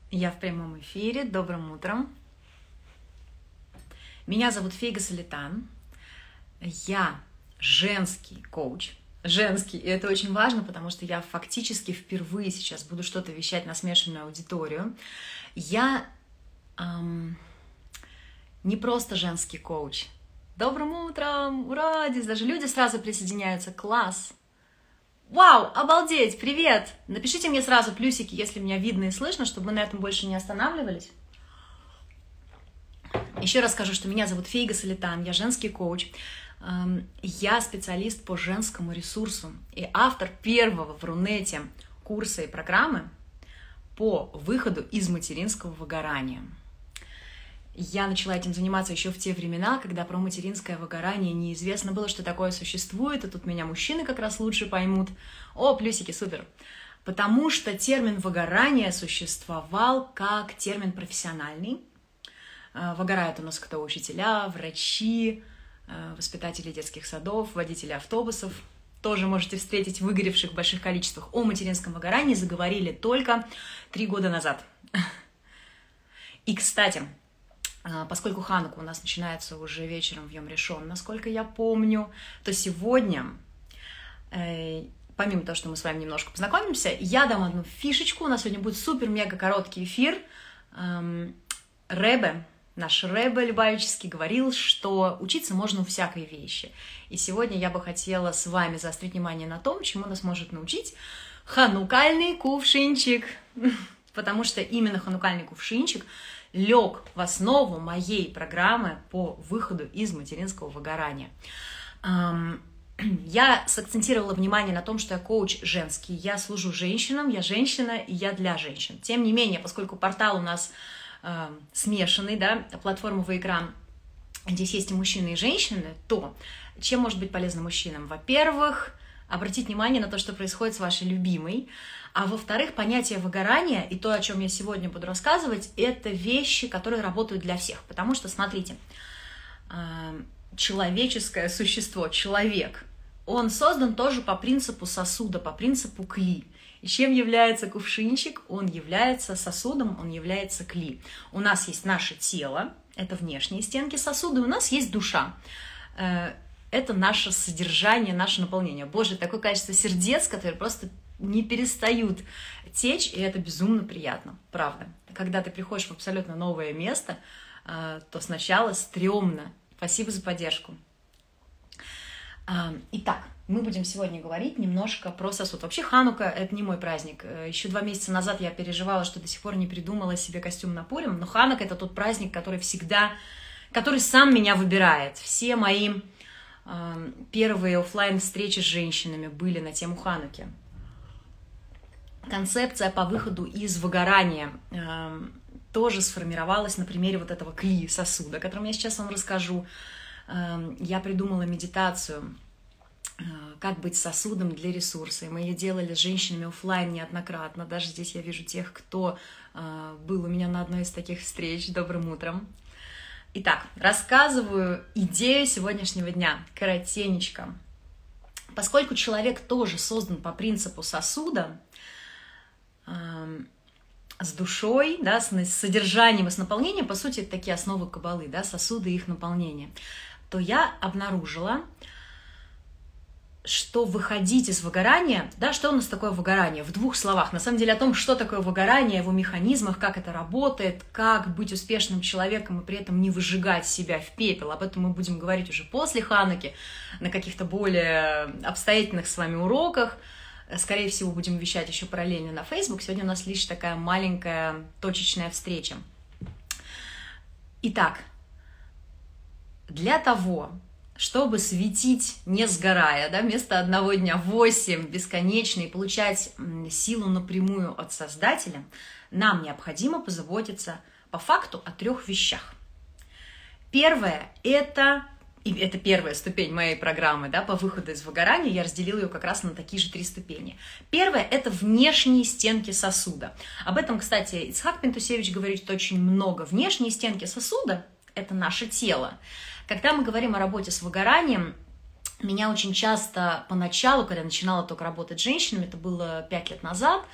Я в прямом эфире. Добрым утром. Меня зовут Фейга Солитан. Я женский коуч. Женский. И это очень важно, потому что я фактически впервые сейчас буду что-то вещать на смешанную аудиторию. Я не просто женский коуч. Добрым утром! Ура! Здесь даже люди сразу присоединяются. Класс! Вау, обалдеть, привет! Напишите мне сразу плюсики, если меня видно и слышно, чтобы мы на этом больше не останавливались. Еще раз скажу, что меня зовут Фейга Солитан, я женский коуч. Я специалист по женскому ресурсу и автор первого в Рунете курса и программы по выходу из материнского выгорания. Я начала этим заниматься еще в те времена, когда про материнское выгорание неизвестно было, что такое существует, и тут меня мужчины как раз лучше поймут. О, плюсики, супер! Потому что термин выгорание существовал как термин профессиональный. Выгорают у нас кто? Учителя, врачи, воспитатели детских садов, водители автобусов. Тоже можете встретить выгоревших в больших количествах. О материнском выгорании заговорили только 3 года назад. И, кстати, поскольку Ханука у нас начинается уже вечером в Йом Ришон, насколько я помню, то сегодня, помимо того, что мы с вами немножко познакомимся, я дам одну фишечку. У нас сегодня будет супер-мега короткий эфир. Ребе, наш Ребе Любавический говорил, что учиться можно у всякой вещи. И сегодня я бы хотела с вами заострить внимание на том, чему нас может научить ханукальный кувшинчик. Потому что именно ханукальный кувшинчик лег в основу моей программы по выходу из материнского выгорания. Я сакцентировала внимание на том, что я коуч женский, я служу женщинам, я женщина и я для женщин. Тем не менее, поскольку портал у нас смешанный, да, платформа «Выиграм», здесь есть и мужчины, и женщины, то чем может быть полезно мужчинам? Во-первых, обратить внимание на то, что происходит с вашей любимой, а во-вторых, понятие выгорания и то, о чем я сегодня буду рассказывать, это вещи, которые работают для всех. Потому что, смотрите, человеческое существо, человек, он создан тоже по принципу сосуда, по принципу кли. И чем является кувшинчик? Он является сосудом, он является кли. У нас есть наше тело, это внешние стенки сосуда, и у нас есть душа. Это наше содержание, наше наполнение. Боже, такое количество сердец, которые просто не перестают течь, и это безумно приятно, правда. Когда ты приходишь в абсолютно новое место, то сначала стрёмно. Спасибо за поддержку. Итак, мы будем сегодня говорить немножко про сосуд. Вообще Ханука — это не мой праздник. Еще 2 месяца назад я переживала, что до сих пор не придумала себе костюм на Пурим, но Ханука — это тот праздник, который сам меня выбирает. Все мои первые офлайн встречи с женщинами были на тему Хануки. Концепция по выходу из выгорания тоже сформировалась на примере вот этого кли сосуда, о котором я сейчас вам расскажу. Я придумала медитацию, как быть сосудом для ресурса. И мы ее делали с женщинами офлайн неоднократно. Даже здесь я вижу тех, кто был у меня на одной из таких встреч. Добрым утром. Итак, рассказываю идею сегодняшнего дня, коротенечко. Поскольку человек тоже создан по принципу сосуда, с душой, да, с содержанием и с наполнением, по сути, это такие основы каббалы, да, сосуды и их наполнение, то я обнаружила, что выходить из выгорания, да, что у нас такое выгорание? В 2 словах, на самом деле, о том, что такое выгорание, его механизмах, как это работает, как быть успешным человеком и при этом не выжигать себя в пепел. Об этом мы будем говорить уже после Хануки, на каких-то более обстоятельных с вами уроках. Скорее всего, будем вещать еще параллельно на Facebook. Сегодня у нас лишь такая маленькая точечная встреча. Итак, для того, чтобы светить не сгорая, да, вместо 1 дня 8 бесконечно и получать силу напрямую от Создателя, нам необходимо позаботиться по факту о 3 вещах. Первое – это первая ступень моей программы, да, по выходу из выгорания. Я разделила ее как раз на такие же 3 ступени. Первое – это внешние стенки сосуда. Об этом, кстати, Ицхак Пентусевич говорит очень много. Внешние стенки сосуда – это наше тело. Когда мы говорим о работе с выгоранием, меня очень часто поначалу, когда я начинала только работать с женщинами, это было 5 лет назад,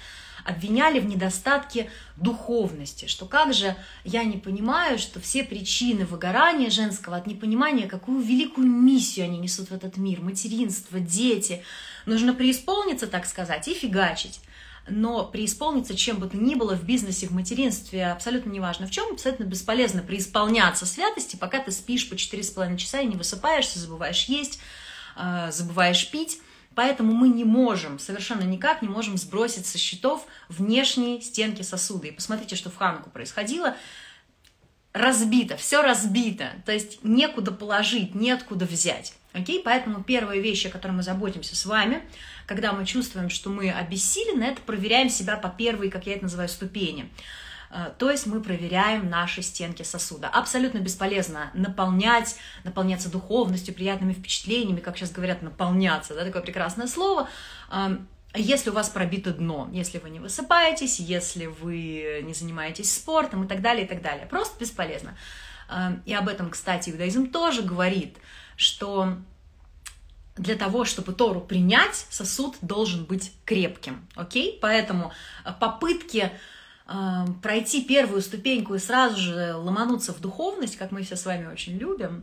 обвиняли в недостатке духовности, что как же я не понимаю, что все причины выгорания женского от непонимания, какую великую миссию они несут в этот мир, материнство, дети. Нужно преисполниться, так сказать, и фигачить. Но преисполниться чем бы то ни было в бизнесе, в материнстве, абсолютно неважно в чем, абсолютно бесполезно преисполняться святости, пока ты спишь по 4,5 часа и не высыпаешься, забываешь есть, забываешь пить. Поэтому мы не можем, совершенно никак не можем сбросить со счетов внешние стенки сосуда. И посмотрите, что в Хануку происходило. Разбито, все разбито, то есть некуда положить, неоткуда взять. Окей? Поэтому первая вещь, о которой мы заботимся с вами, когда мы чувствуем, что мы обессилены, это проверяем себя по первой, как я это называю, ступени. То есть мы проверяем наши стенки сосуда. Абсолютно бесполезно наполняться духовностью, приятными впечатлениями, как сейчас говорят, наполняться, да, такое прекрасное слово, если у вас пробито дно, если вы не высыпаетесь, если вы не занимаетесь спортом и так далее, и так далее. Просто бесполезно. И об этом, кстати, иудаизм тоже говорит, что для того, чтобы Тору принять, сосуд должен быть крепким. Окей? Поэтому попытки пройти первую ступеньку и сразу же ломануться в духовность, как мы все с вами очень любим,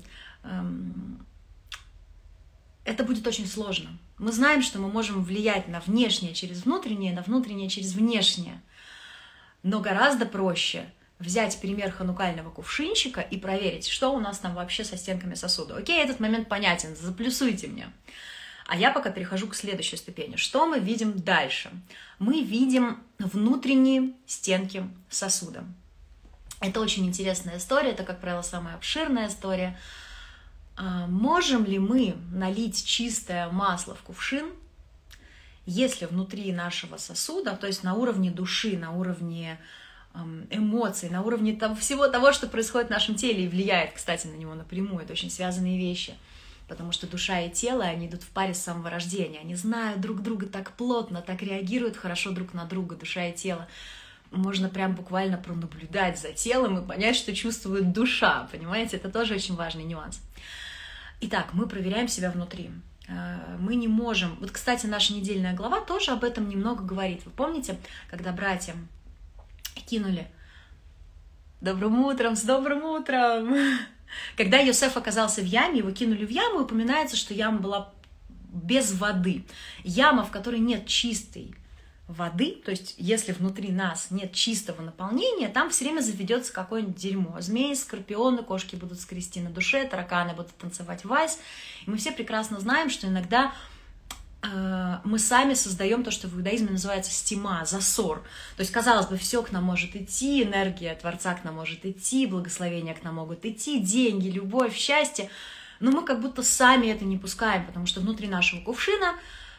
это будет очень сложно. Мы знаем, что мы можем влиять на внешнее через внутреннее, на внутреннее через внешнее. Но гораздо проще взять пример ханукального кувшинчика и проверить, что у нас там вообще со стенками сосуда. Окей, этот момент понятен, заплюсуйте мне. А я пока перехожу к следующей ступени. Что мы видим дальше? Мы видим внутренние стенки сосуда. Это очень интересная история, это, как правило, самая обширная история. Можем ли мы налить чистое масло в кувшин, если внутри нашего сосуда, то есть на уровне души, на уровне эмоций, на уровне всего того, что происходит в нашем теле и влияет, кстати, на него напрямую, это очень связанные вещи, потому что душа и тело, они идут в паре с самого рождения, они знают друг друга так плотно, так реагируют хорошо друг на друга, душа и тело. Можно прям буквально пронаблюдать за телом и понять, что чувствует душа, понимаете? Это тоже очень важный нюанс. Итак, мы проверяем себя внутри. Мы не можем... Вот, кстати, наша недельная глава тоже об этом немного говорит. Вы помните, когда братья кинули «Добрым утром, с добрым утром!» Когда Йосеф оказался в яме, его кинули в яму, и упоминается, что яма была без воды. Яма, в которой нет чистой воды, то есть если внутри нас нет чистого наполнения, там все время заведется какое-нибудь дерьмо. Змеи, скорпионы, кошки будут скрести на душе, тараканы будут танцевать вальс. И мы все прекрасно знаем, что иногда мы сами создаем то, что в иудаизме называется стима, засор. То есть, казалось бы, все к нам может идти, энергия Творца к нам может идти, благословения к нам могут идти, деньги, любовь, счастье, но мы как будто сами это не пускаем, потому что внутри нашего кувшина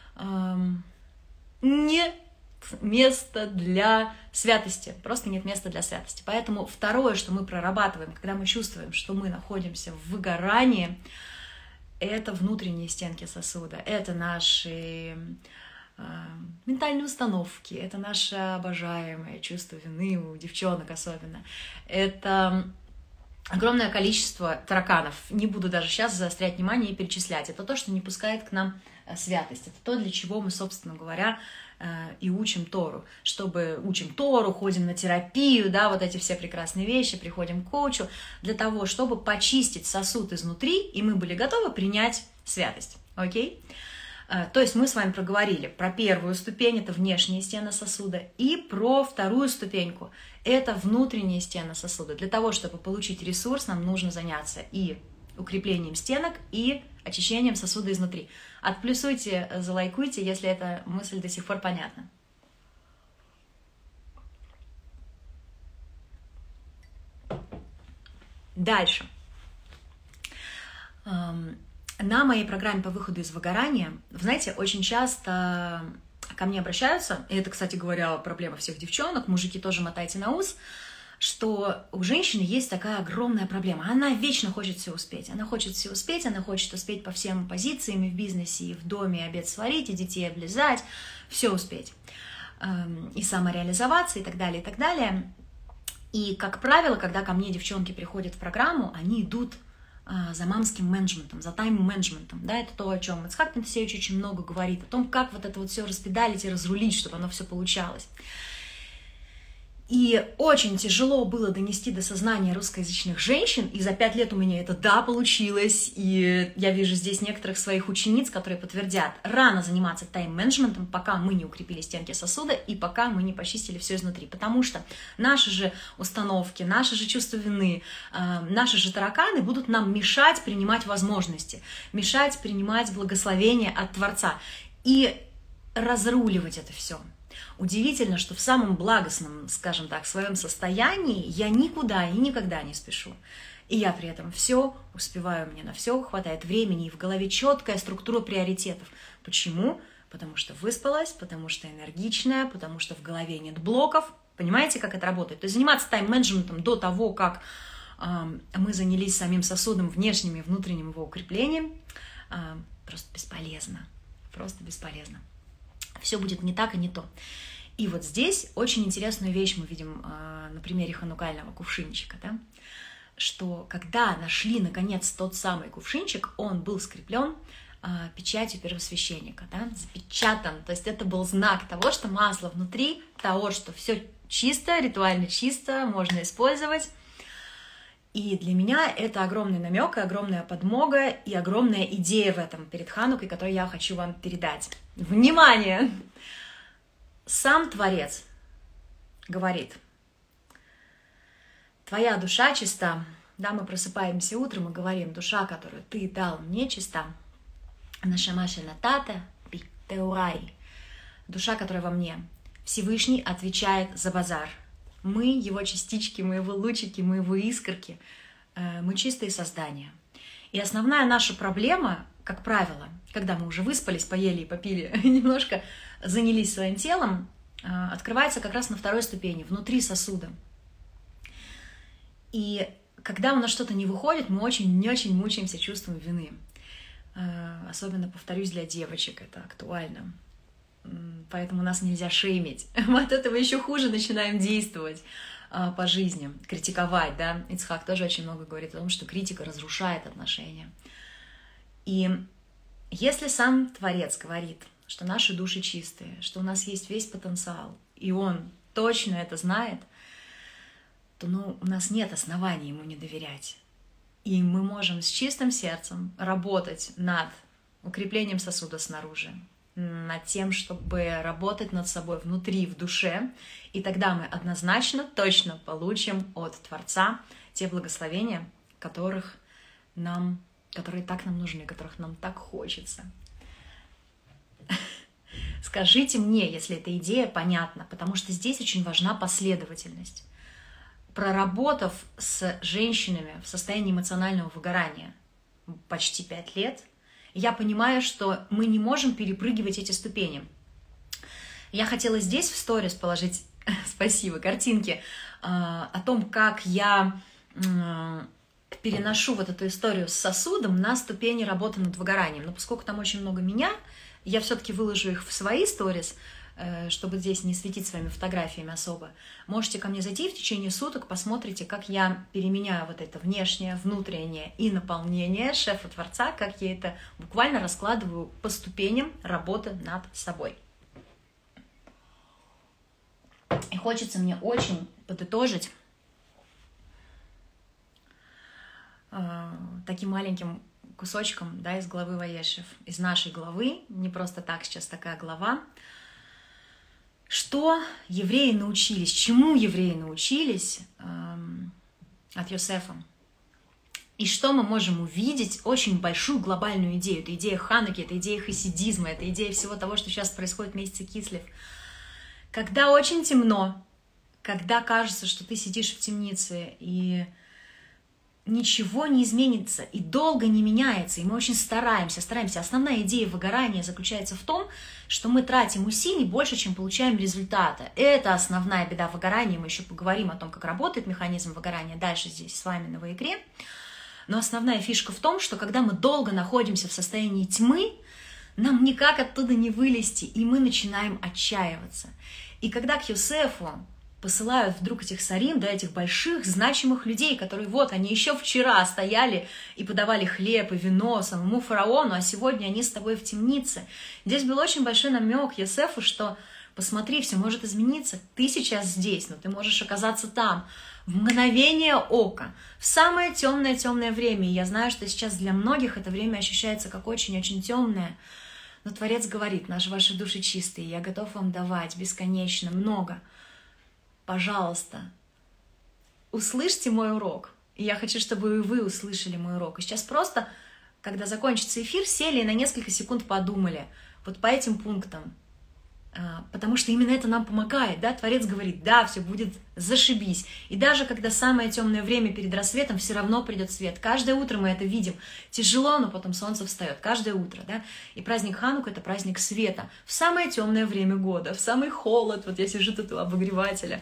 нет места для святости, просто нет места для святости. Поэтому второе, что мы прорабатываем, когда мы чувствуем, что мы находимся в выгорании, это внутренние стенки сосуда, это наши ментальные установки, это наше обожаемое чувство вины у девчонок особенно. Это огромное количество тараканов. Не буду даже сейчас заострять внимание и перечислять. Это то, что не пускает к нам святость. Это то, для чего мы, собственно говоря, и учим Тору. Чтобы учим Тору, ходим на терапию, да, вот эти все прекрасные вещи, приходим к коучу, для того, чтобы почистить сосуд изнутри, и мы были готовы принять святость. Окей? То есть мы с вами проговорили про первую ступень, это внешние стены сосуда, и про вторую ступеньку, это внутренние стены сосуда. Для того, чтобы получить ресурс, нам нужно заняться и укреплением стенок, и очищением сосуда изнутри. Отплюсуйте, залайкуйте, если эта мысль до сих пор понятна. Дальше. На моей программе по выходу из выгорания, вы знаете, очень часто ко мне обращаются, и это, кстати говоря, проблема всех девчонок, мужики тоже мотайте на ус, что у женщины есть такая огромная проблема. Она вечно хочет все успеть. Она хочет все успеть, она хочет успеть по всем позициям, и в бизнесе, и в доме, и обед сварить, и детей облизать, все успеть. И самореализоваться, и так далее, и так далее. И, как правило, когда ко мне девчонки приходят в программу, они идут за мамским менеджментом, за тайм-менеджментом. Да, это то, о чем Ицхак Пентасевич очень много говорит, о том, как вот это вот все распедалить и разрулить, чтобы оно все получалось. И очень тяжело было донести до сознания русскоязычных женщин, и за 5 лет у меня это, да, получилось, и я вижу здесь некоторых своих учениц, которые подтвердят, рано заниматься тайм-менеджментом, пока мы не укрепили стенки сосуда, и пока мы не почистили все изнутри, потому что наши же установки, наше же чувство вины, наши же тараканы будут нам мешать принимать возможности, мешать принимать благословение от Творца и разруливать это все. Удивительно, что в самом благостном, скажем так, своем состоянии я никуда и никогда не спешу. И я при этом все успеваю, мне на все хватает времени, и в голове четкая структура приоритетов. Почему? Потому что выспалась, потому что энергичная, потому что в голове нет блоков. Понимаете, как это работает? То есть заниматься тайм-менеджментом до того, как мы занялись самим сосудом, внешним и внутренним его укреплением, просто бесполезно. Просто бесполезно. Все будет не так и не то. И вот здесь очень интересную вещь мы видим на примере ханукального кувшинчика, да? Что когда нашли, наконец, тот самый кувшинчик, он был скреплен печатью первосвященника, да? Запечатан. То есть это был знак того, что масло внутри, того, что все чисто, ритуально чисто, можно использовать. И для меня это огромный намек, и огромная подмога, и огромная идея в этом перед Ханукой, которую я хочу вам передать. Внимание! Сам Творец говорит: твоя душа чиста. Да, мы просыпаемся утром и говорим: душа, которую ты дал мне, чиста. Нашамаша натата питеурай. Душа, которая во мне. Всевышний отвечает за базар. Мы его частички, мы его лучики, мы его искорки, мы чистые создания. И основная наша проблема, как правило, когда мы уже выспались, поели и попили, немножко занялись своим телом, открывается как раз на второй ступени, внутри сосуда. И когда у нас что-то не выходит, мы очень мучаемся чувством вины. Особенно, повторюсь, для девочек это актуально. Поэтому нас нельзя шеймить. Мы от этого еще хуже начинаем действовать по жизни, критиковать, да. Ицхак тоже очень много говорит о том, что критика разрушает отношения. И если сам Творец говорит, что наши души чистые, что у нас есть весь потенциал, и он точно это знает, то у нас нет оснований ему не доверять. И мы можем с чистым сердцем работать над укреплением сосуда снаружи, над тем, чтобы работать над собой внутри, в душе, и тогда мы однозначно, точно получим от Творца те благословения, которые так нам нужны, которых нам так хочется. Скажите мне, если эта идея понятна, потому что здесь очень важна последовательность. Проработав с женщинами в состоянии эмоционального выгорания почти 5 лет, я понимаю, что мы не можем перепрыгивать эти ступени. Я хотела здесь в сторис положить, спасибо, картинки о том, как я переношу вот эту историю с сосудом на ступени работы над выгоранием. Но поскольку там очень много меня, я все-таки выложу их в свои сторис, чтобы здесь не светить своими фотографиями особо. Можете ко мне зайти в течение суток, посмотрите, как я переменяю вот это внешнее, внутреннее и наполнение шефа Творца, как я это буквально раскладываю по ступеням работы над собой. И хочется мне очень подытожить таким маленьким кусочком, да, из главы Ваешев, из нашей главы, не просто так сейчас такая глава, что евреи научились, чему евреи научились от Йосефа. И что мы можем увидеть, очень большую глобальную идею. Это идея Хануки, это идея хасидизма, это идея всего того, что сейчас происходит в месяце Кислев. Когда очень темно, когда кажется, что ты сидишь в темнице, и ничего не изменится, и долго не меняется, и мы очень стараемся. Основная идея выгорания заключается в том, что мы тратим усилий больше, чем получаем результата. Это основная беда выгорания. Мы еще поговорим о том, как работает механизм выгорания дальше здесь с вами на Ваикре. Но основная фишка в том, что когда мы долго находимся в состоянии тьмы, нам никак оттуда не вылезти, и мы начинаем отчаиваться. И когда к Йосефу посылают вдруг этих сарим, да, этих больших, значимых людей, которые вот, они еще вчера стояли и подавали хлеб и вино самому фараону, а сегодня они с тобой в темнице. Здесь был очень большой намек Йосефу, что Посмотри, все может измениться. Ты сейчас здесь, но ты можешь оказаться там. В мгновение ока, в самое темное время. И я знаю, что сейчас для многих это время ощущается как очень-очень темное. Но Творец говорит: ваши души чистые, я готов вам давать бесконечно много. Пожалуйста, услышьте мой урок. И я хочу, чтобы и вы услышали мой урок. И сейчас просто, когда закончится эфир, сели и на несколько секунд подумали вот по этим пунктам. Потому что именно это нам помогает, да, Творец говорит: да, все будет зашибись. И даже когда самое темное время перед рассветом, все равно придет свет. Каждое утро мы это видим. Тяжело, но потом солнце встает. Каждое утро, да. И праздник Ханука — это праздник света. В самое темное время года, в самый холод. Вот я сижу тут у обогревателя.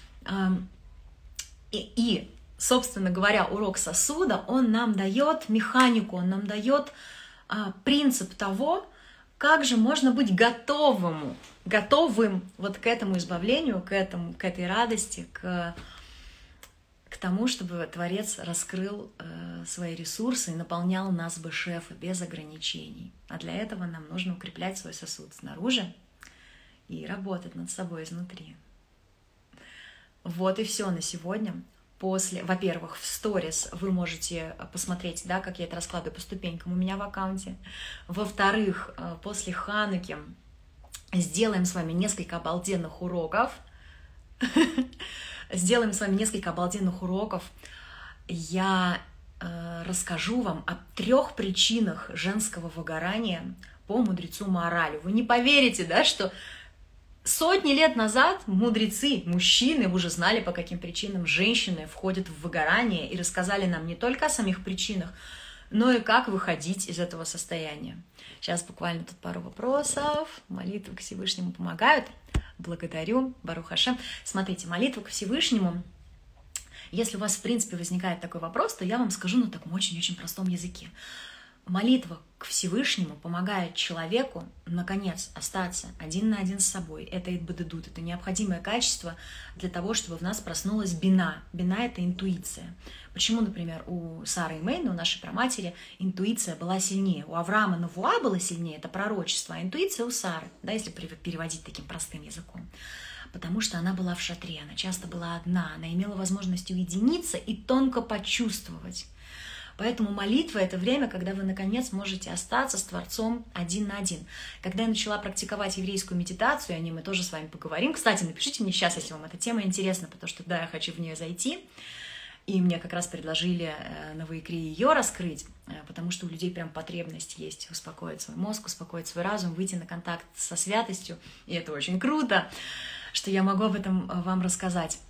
И, собственно говоря, урок сосуда, он нам дает механику, он нам дает принцип того, как же можно быть готовым вот к этому избавлению, к этой радости, к тому, чтобы Творец раскрыл свои ресурсы и наполнял нас бешефа без ограничений. А для этого нам нужно укреплять свой сосуд снаружи и работать над собой изнутри. Вот и все на сегодня. Во-первых, в сторис вы можете посмотреть, да, как я это раскладываю по ступенькам у меня в аккаунте. Во-вторых, после Хануки сделаем с вами несколько обалденных уроков. Я расскажу вам о 3 причинах женского выгорания по мудрецу Маоралю. Вы не поверите, да, что сотни лет назад мудрецы, мужчины уже знали, по каким причинам женщины входят в выгорание, и рассказали нам не только о самих причинах, но и как выходить из этого состояния. Сейчас буквально тут пару вопросов. Молитвы к Всевышнему помогают. Благодарю. Барух Ашем. Смотрите, молитва к Всевышнему. Если у вас, в принципе, возникает такой вопрос, то я вам скажу на таком очень-очень простом языке. Молитва к Всевышнему помогает человеку, наконец, остаться один на один с собой. Это итбадедут, это необходимое качество для того, чтобы в нас проснулась бина. Бина — это интуиция. Почему, например, у Сары и Мейны, у нашей праматери, интуиция была сильнее? У Авраама Навуа было сильнее, это пророчество, а интуиция у Сары, да, если переводить таким простым языком. Потому что она была в шатре, она часто была одна, она имела возможность уединиться и тонко почувствовать. Поэтому молитва — это время, когда вы, наконец, можете остаться с Творцом один на один. Когда я начала практиковать еврейскую медитацию, о ней мы тоже с вами поговорим. Кстати, напишите мне сейчас, если вам эта тема интересна, потому что, да, я хочу в нее зайти. И мне как раз предложили на Ваикре ее раскрыть, потому что у людей прям потребность есть успокоить свой мозг, успокоить свой разум, выйти на контакт со святостью. И это очень круто, что я могу об этом вам рассказать.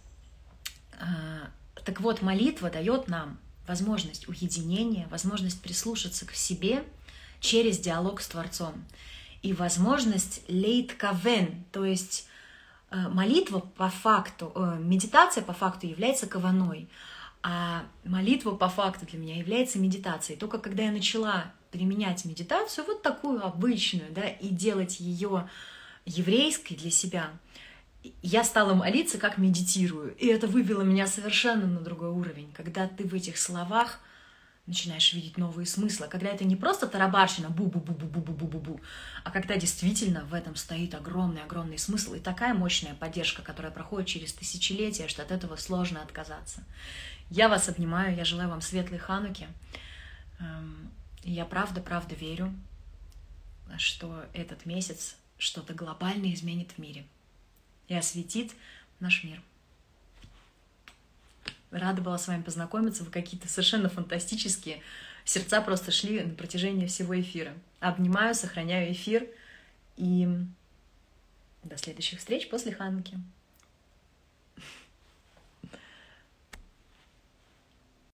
Так вот, молитва дает нам возможность уединения, возможность прислушаться к себе через диалог с Творцом. И возможность лейт-кавен, то есть молитва по факту, медитация по факту является каваной, а молитва по факту для меня является медитацией. Только когда я начала применять медитацию, вот такую обычную, да, и делать ее еврейской для себя, я стала молиться, как медитирую. И это вывело меня совершенно на другой уровень. Когда ты в этих словах начинаешь видеть новые смыслы. Когда это не просто тарабарщина, бу-бу-бу-бу-бу-бу-бу-бу, а когда действительно в этом стоит огромный-огромный смысл и такая мощная поддержка, которая проходит через тысячелетия, что от этого сложно отказаться. Я вас обнимаю, я желаю вам светлой Хануки. И я правда верю, что этот месяц что-то глобальное изменит в мире и осветит наш мир. Рада была с вами познакомиться. Вы какие-то совершенно фантастические. Сердца просто шли на протяжении всего эфира. Обнимаю, сохраняю эфир. И до следующих встреч после Хануки.